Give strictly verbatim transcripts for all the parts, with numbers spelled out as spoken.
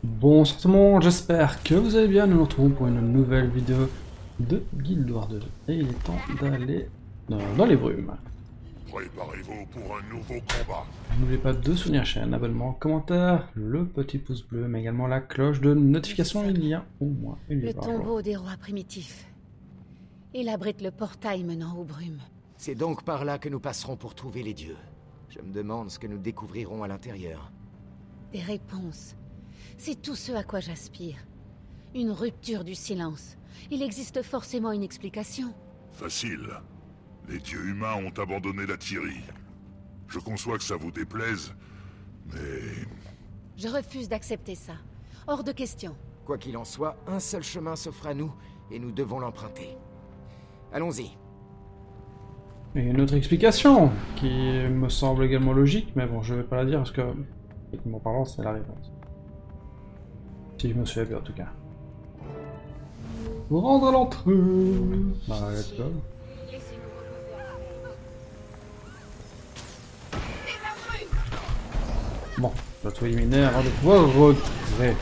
Bonsoir tout le monde, j'espère que vous allez bien. Nous nous retrouvons pour une nouvelle vidéo de Guild Wars deux. Et il est temps d'aller dans, dans les brumes. Préparez-vous pour un nouveau combat. N'oubliez pas de soutenir la chaîne, abonnement, commentaire, le petit pouce bleu, mais également la cloche de notification. Il y a au moins une Le vidéo par jour. tombeau des rois primitifs. Il abrite le portail menant aux brumes. C'est donc par là que nous passerons pour trouver les dieux. Je me demande ce que nous découvrirons à l'intérieur. Des réponses. C'est tout ce à quoi j'aspire. Une rupture du silence. Il existe forcément une explication. Facile. Les dieux humains ont abandonné la Tyrie. Je conçois que ça vous déplaise, mais... Je refuse d'accepter ça. Hors de question. Quoi qu'il en soit, un seul chemin s'offre à nous, et nous devons l'emprunter. Allons-y. Et une autre explication, qui me semble également logique, mais bon, je vais pas la dire parce que, techniquement parlant, c'est la réponse. Si je me souviens bien en tout cas. Vous rendre à l'entrée. Bah, let's go. Bon, je dois tout éliminer avant de pouvoir retirer.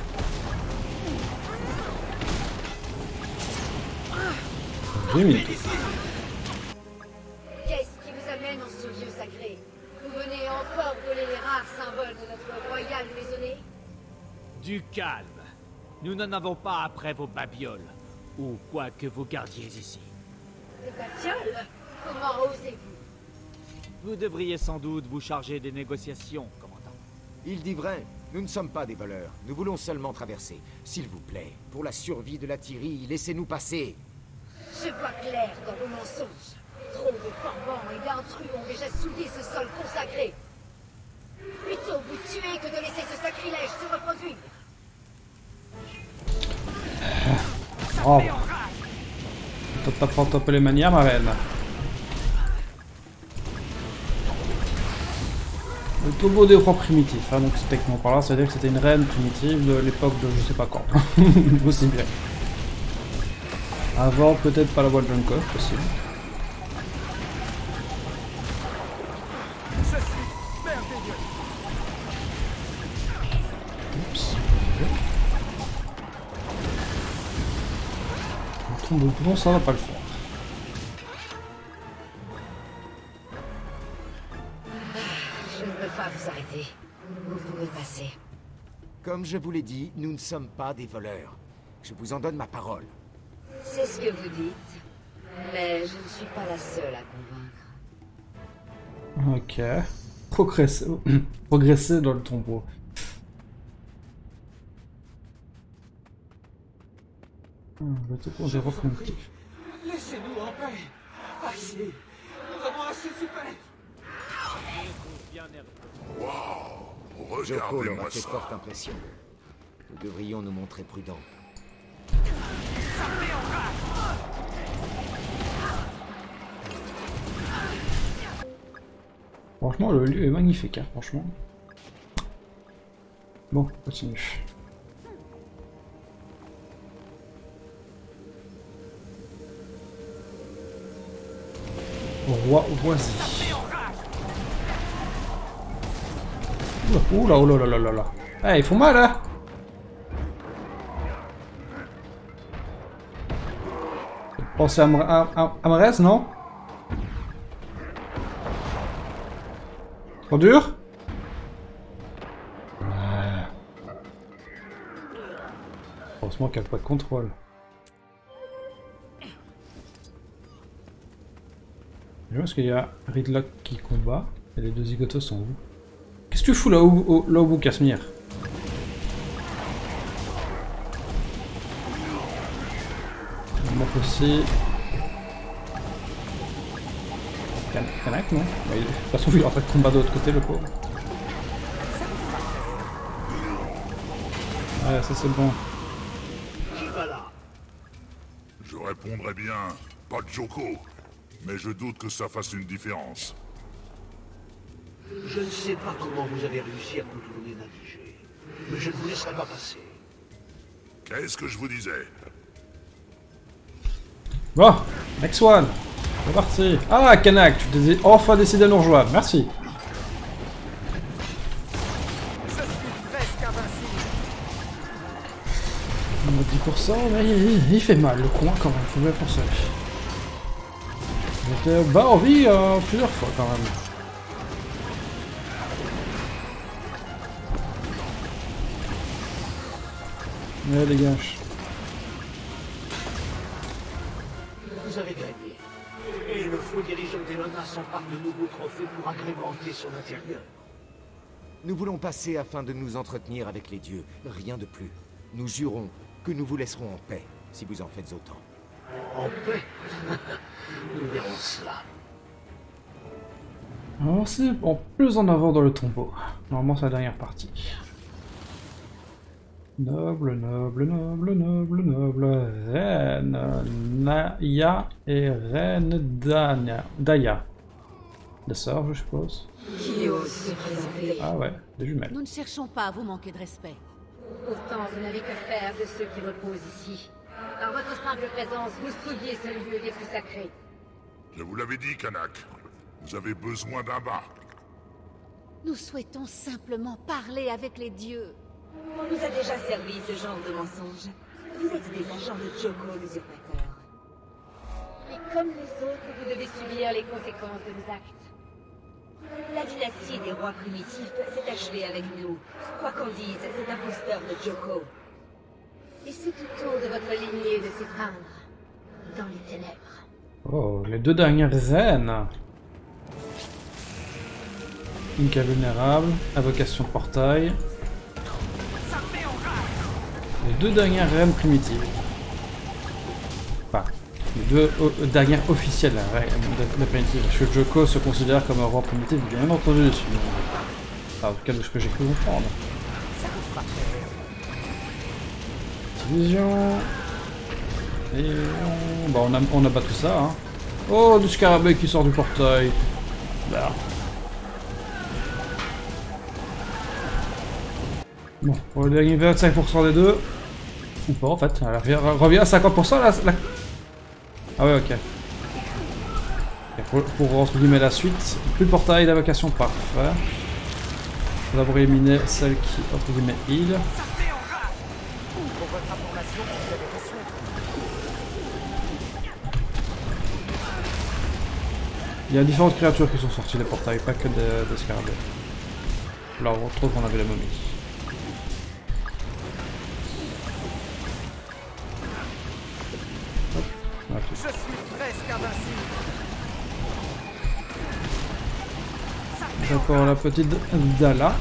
J'élimine tout. Qu'est-ce qui vous amène en ce lieu sacré? Vous venez encore voler les rares symboles de notre royale maisonnée? Du calme. Nous n'en avons pas après vos babioles, ou quoi que vous gardiez ici. Des babioles? Comment osez-vous? Vous devriez sans doute vous charger des négociations, commandant. Il dit vrai, nous ne sommes pas des voleurs. Nous voulons seulement traverser. S'il vous plaît, pour la survie de la Tyrie, laissez-nous passer. Je vois clair dans vos mensonges. Trop de forbans et d'intrus ont déjà souillé ce sol consacré. Plutôt vous tuer que de laisser ce sacrilège se reproduire. Oh. T'apprends un peu les manières, ma reine. Le tombeau des rois primitifs, hein, donc c'est techniquement par là, ça veut dire que c'était une reine primitive de l'époque de je sais pas quand. Aussi bien. Avant, peut-être pas la voix de Junkov, possible. Oups. Le tombeau de plomb, ça va pas le faire. Je ne veux pas vous arrêter. Vous pouvez passer. Comme je vous l'ai dit, nous ne sommes pas des voleurs. Je vous en donne ma parole. C'est ce que vous dites. Mais je ne suis pas la seule à convaincre. Ok. Progresser, progresser dans le tombeau. Ah, le tombeau des rois primitifs. Laissez-nous en paix. Assez. Nous avons assez souffert. Waouh! Joko leur Regardez-moi a fait ça. forte impression. Nous devrions nous montrer prudents. Franchement, le lieu est magnifique, hein, franchement. Bon, continue. Roi Oisy. Oula, oula, oula, oula, oula, oula. Eh, ils font mal, hein. Pensez à, à, à, à Marès, non? Trop dur? Ouais. Heureusement qu'il n'y a pas de contrôle. Je vois qu'il y a Ridlock qui combat et les deux zigotos sont où? Qu'est-ce que tu fous là où, là au bout, Casimir? Il manque aussi... Kanak, non? Bah, il... De toute façon, il est en train de combattre de l'autre côté, le pauvre. Ouais, ça c'est bon. Je répondrais bien, pas de Joko. Mais je doute que ça fasse une différence. Je ne sais pas comment vous avez réussi à contourner Navigé, mais je ne vous laisserai pas passer. Qu'est-ce que je vous disais? Bon, next one. C'est parti. Ah, Kanak, tu t'es enfin décidé à nous rejoindre. Merci. Je suis presque invincible. dix pour cent, mais il, il fait mal le coin quand même, faut bien penser. J'étais bas en vie euh, plusieurs fois quand même. Ouais, dégage. Vous avez gagné. Et le faux dirigeant d'Elona s'empare de nouveaux trophées pour agrémenter son intérieur. Nous voulons passer afin de nous entretenir avec les dieux, rien de plus. Nous jurons que nous vous laisserons en paix, si vous en faites autant. En paix. Nous verrons cela. Alors c'est en plus en avant dans le tombeau. Normalement c'est la dernière partie. Noble, noble, noble, noble, noble, reine Naya et reine Dania. Daya. Des sœurs, je suppose. Qui ose se présenter? Ah ouais, des jumelles. Nous ne cherchons pas à vous manquer de respect. Pourtant, vous n'avez que faire de ceux qui reposent ici. Par votre simple présence, vous souillez ce lieu des plus sacrés. Je vous l'avais dit, Kanak. Vous avez besoin d'un bain. Nous souhaitons simplement parler avec les dieux. On nous a déjà servi ce genre de mensonge. Vous êtes des agents de Joko l'usurpateur. Et comme les autres, vous devez subir les conséquences de vos actes. La dynastie des rois primitifs s'est achevée avec nous. Quoi qu'on dise, c'est imposteur de Joko. Et c'est tout tour de votre lignée de s'éteindre dans les ténèbres. Oh, les deux dernières reines. Inca vulnérable, invocation portail. Les deux dernières reines primitives. Enfin, les deux euh, dernières officielles de la primitive. Parce que Joko se considère comme un roi primitif, bien entendu dessus. Enfin, en tout cas de ce que j'ai cru comprendre. Vision. Et on... Bah, on, a... on abat tout ça. Hein. Oh, du scarabée qui sort du portail. Bah. Bon, on va gagner vingt-cinq pour cent des deux. Ou pas en fait, elle revient, revient à cinquante pour cent là, là. Ah ouais, ok. Et pour, pour entre guillemets la suite, plus de portail d'invocation, parfait. On va d'abord éliminer celle qui, entre guillemets, heal. Pour votre information, vous avez reçu. Il y a différentes créatures qui sont sorties des portails, pas que des, des scarabées. Là, on retrouve qu'on avait la momie. Je suis presque invincible. D'accord, la petite Dala.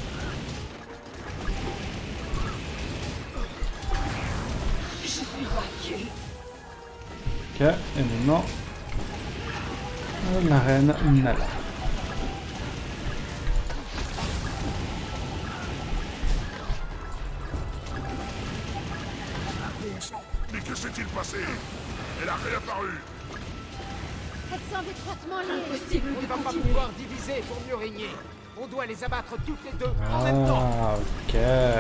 Ok, et maintenant la reine Nala. Mais que s'est-il passé? Elle a réapparu. Elles semblent étroitement liées. Impossible, on ne va pas pouvoir diviser pour mieux régner. On doit les abattre toutes les deux en même temps. Ah, ok.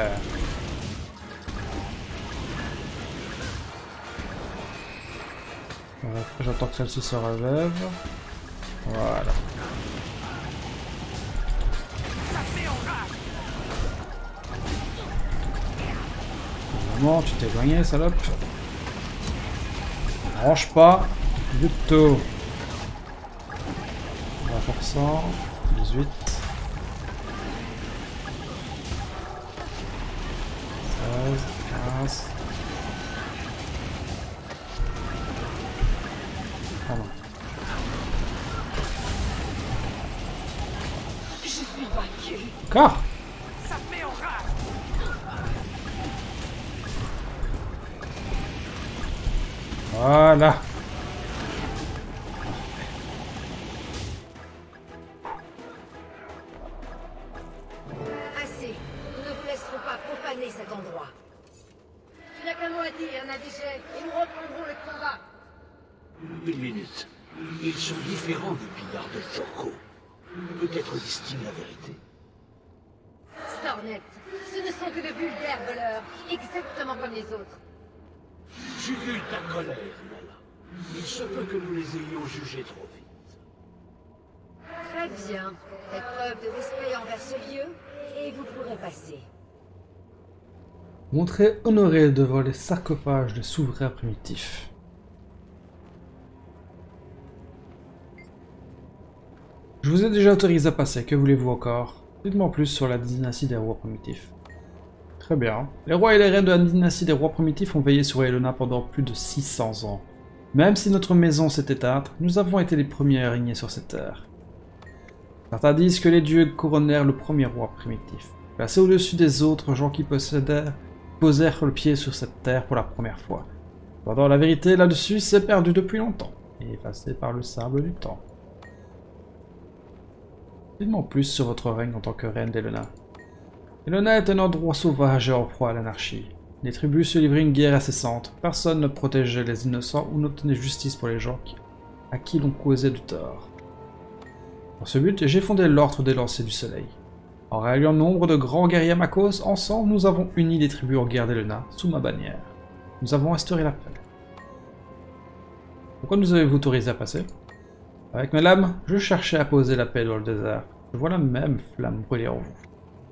Voilà, après j'attends que celle-ci se relève. Voilà. Évidemment, tu t'es éloigné, salope. Range pas du tout. vingt pour cent, dix-huit. seize, quinze. Ah non. Je suis vaincu. Encore. Voilà. Assez. Nous ne vous laisserons pas profaner cet endroit. Tu n'as qu'un mot à dire, Nadigé, et nous reprendrons le combat. Une minute. Ils sont différents des pillards de Joko. Peut-être disent-ils la vérité. Stornet, ce ne sont que de vulgaires voleurs, exactement comme les autres. Jugule ta colère, Nala. Il se peut que nous les ayons jugés trop vite. Très bien. Faites preuve de respect envers ce lieu, et vous pourrez passer. Montrez honoré devant les sarcophages des souverains primitifs. Je vous ai déjà autorisé à passer, que voulez-vous encore? Dites-moi plus sur la dynastie des rois primitifs. Très bien. Les rois et les reines de la dynastie des rois primitifs ont veillé sur Elona pendant plus de six cents ans. Même si notre maison s'est éteinte, nous avons été les premiers à régner sur cette terre. Certains disent que les dieux couronnèrent le premier roi primitif, placé au-dessus des autres gens qui possédèrent, posèrent le pied sur cette terre pour la première fois. Cependant, la vérité là-dessus s'est perdue depuis longtemps, et effacée par le sable du temps. Dites-moi plus sur votre règne en tant que reine d'Elona. Elona est un endroit sauvage et en proie à l'anarchie. Les tribus se livraient une guerre incessante, personne ne protégeait les innocents ou n'obtenait justice pour les gens qui, à qui l'on causait du tort. Dans ce but, j'ai fondé l'Ordre des Lanciers du Soleil. En ralliant nombre de grands guerriers à ma cause, ensemble nous avons uni les tribus en guerre d'Elona sous ma bannière. Nous avons instauré la paix. Pourquoi nous avez-vous autorisé à passer? Avec mes lames, je cherchais à poser la paix dans le désert. Je vois la même flamme brûler en vous.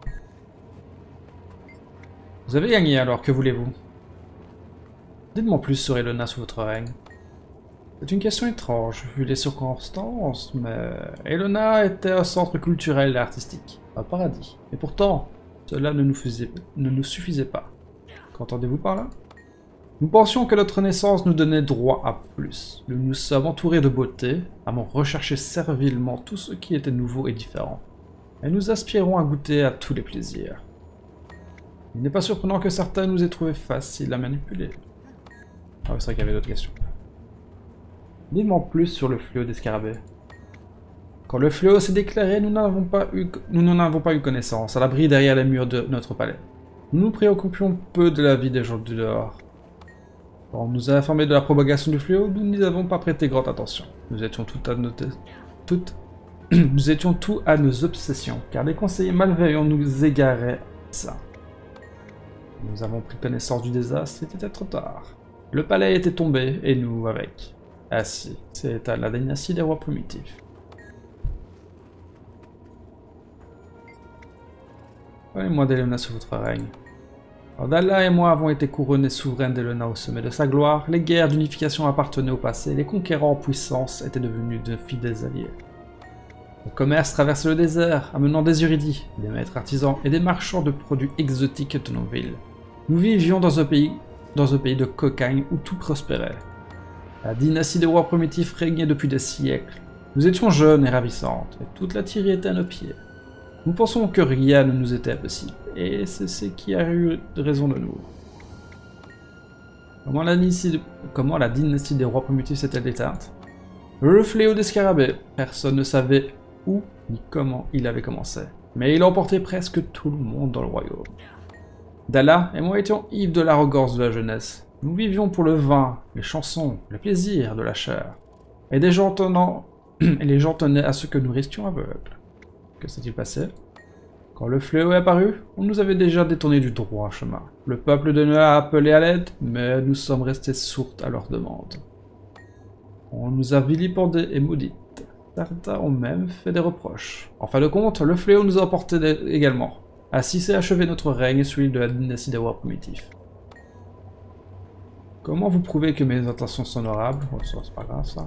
Vous avez gagné alors, que voulez-vous? Dites-moi plus sur Elona sous votre règne. C'est une question étrange, vu les circonstances, mais Elona était un centre culturel et artistique, un paradis. Et pourtant, cela ne nous, faisait, ne nous suffisait pas. Qu'entendez-vous par là? Nous pensions que notre naissance nous donnait droit à plus. Nous nous sommes entourés de beauté, avons recherché servilement tout ce qui était nouveau et différent. Et nous aspirons à goûter à tous les plaisirs. Il n'est pas surprenant que certains nous aient trouvé faciles à manipuler. Ah oui, c'est vrai qu'il y avait d'autres questions. Dites-moi plus sur le fléau des scarabées. Quand le fléau s'est déclaré, nous n'en avons pas eu, nous n'en avons pas eu connaissance, à l'abri derrière les murs de notre palais. Nous nous préoccupions peu de la vie des gens du dehors. Quand on nous a informés de la propagation du fléau, nous n'y avons pas prêté grande attention. Nous étions tout à noter, toutes, nous étions tout à nos obsessions, car les conseillers malveillants nous égaraient ça. Nous avons pris connaissance du désastre, c'était trop tard. Le palais était tombé, et nous avec. Ah si, c'est à la dynastie des rois primitifs. Parlez-moi d'Elona sous votre règne. Quand Dalla et moi avons été couronnés souverains d'Elona au sommet de sa gloire, les guerres d'unification appartenaient au passé, les conquérants en puissance étaient devenus de fidèles alliés. Le commerce traversait le désert, amenant des érudits, des maîtres artisans et des marchands de produits exotiques de nos villes. Nous vivions dans un pays, dans un pays de cocagne où tout prospérait. La dynastie des rois primitifs régnait depuis des siècles. Nous étions jeunes et ravissantes, et toute la Tyrie était à nos pieds. Nous pensions que rien ne nous était impossible, et c'est ce qui a eu raison de nous. Comment la dynastie, comment la dynastie des rois primitifs s'est-elle éteinte? Le fléau des scarabées. Personne ne savait où ni comment il avait commencé, mais il a emporté presque tout le monde dans le royaume. Dalla et moi étions ivres de l'arrogance de la jeunesse. Nous vivions pour le vin, les chansons, le plaisir de la chair. Et, des gens tenant... et les gens tenaient à ce que nous restions aveugles. Que s'est-il passé? Quand le fléau est apparu, on nous avait déjà détourné du droit chemin. Le peuple de nous a appelé à l'aide, mais nous sommes restés sourds à leur demande. On nous a vilipendés et maudites. Certains ont même fait des reproches. En fin de compte, le fléau nous a emportés également. Ainsi s'est achevé notre règne et celui de la dynastie des rois primitifs. Comment vous prouvez que mes intentions sont honorables? Oh, ça, c'est pas grave, ça.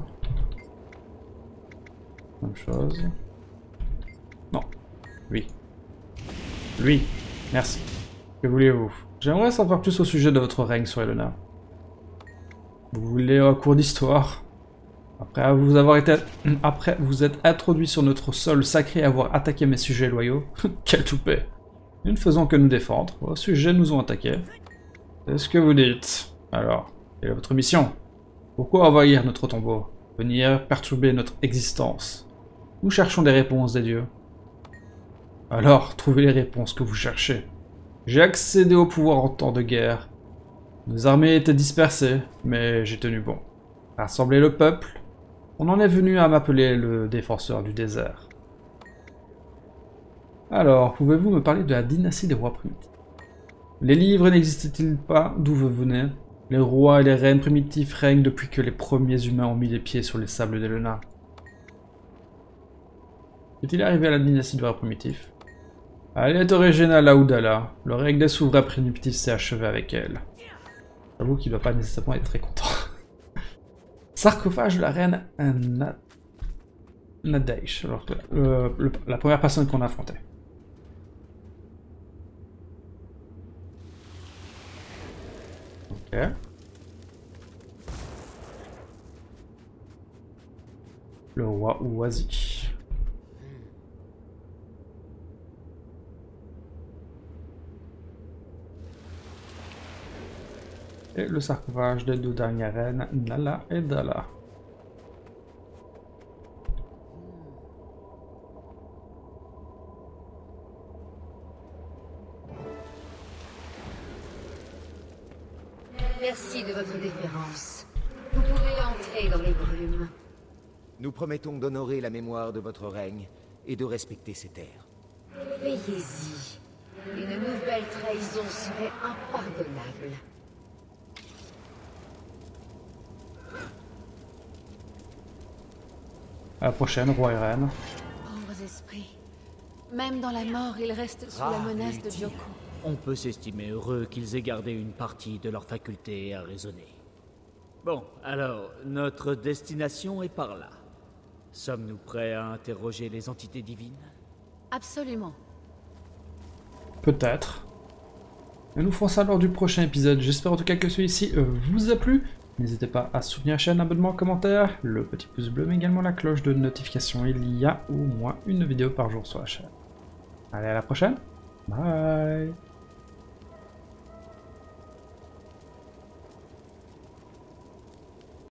Même chose. Non. Lui. Lui. Merci. Que voulez-vous? J'aimerais savoir plus au sujet de votre règne sur Elona. Vous voulez un cours d'histoire? Après vous avoir été... Après vous êtes introduit sur notre sol sacré et avoir attaqué mes sujets loyaux? Quel toupet! Nous ne faisons que nous défendre. Vos sujets nous ont attaqués. C'est ce que vous dites. Alors, quelle est votre mission? Pourquoi envahir notre tombeau? Venir perturber notre existence? Nous cherchons des réponses des dieux. Alors, trouvez les réponses que vous cherchez. J'ai accédé au pouvoir en temps de guerre. Nos armées étaient dispersées, mais j'ai tenu bon. Rassembler le peuple, on en est venu à m'appeler le défenseur du désert. Alors, pouvez-vous me parler de la dynastie des rois primitifs? Les livres n'existaient-ils pas d'où vous venez? Les rois et les reines primitifs règnent depuis que les premiers humains ont mis les pieds sur les sables d'Elona. Est-il arrivé à la dynastie des rois primitifs? Elle est originale à Oudala. Le règne des souverains primitifs s'est achevé avec elle. J'avoue qu'il doit pas nécessairement être très content. Sarcophage de la reine Na... Nadeish, alors que, euh, le, la première personne qu'on a affrontée. Ok. Le roi Oasi. Et le sarcophage des deux dernières reines, Nala et Dala. Merci de votre déférence. Vous pouvez entrer dans les brumes. Nous promettons d'honorer la mémoire de votre règne et de respecter ces terres. Veillez-y. Une nouvelle trahison serait impardonnable. À la prochaine, roi et reine. Pauvres esprits. Même dans la mort, ils restent sous la menace de Joko. On peut s'estimer heureux qu'ils aient gardé une partie de leur faculté à raisonner. Bon, alors, notre destination est par là. Sommes-nous prêts à interroger les entités divines? Absolument. Peut-être. Et nous ferons ça lors du prochain épisode. J'espère en tout cas que celui-ci euh, vous a plu. N'hésitez pas à soutenir la chaîne, abonnement, commentaire, le petit pouce bleu, mais également la cloche de notification. Il y a au moins une vidéo par jour sur la chaîne. Allez, à la prochaine. Bye.